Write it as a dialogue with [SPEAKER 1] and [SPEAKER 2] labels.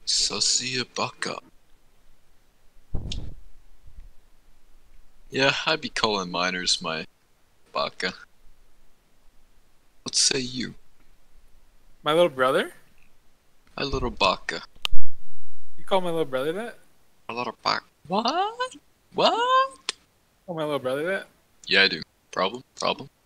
[SPEAKER 1] Sussy a baka. Yeah, I'd be calling miners my baka. What say you?
[SPEAKER 2] My little brother?
[SPEAKER 1] My little baka.
[SPEAKER 2] You call my little brother that?
[SPEAKER 1] My little baka. What? What?
[SPEAKER 2] Call my little brother that?
[SPEAKER 1] Yeah, I do. Problem? Problem?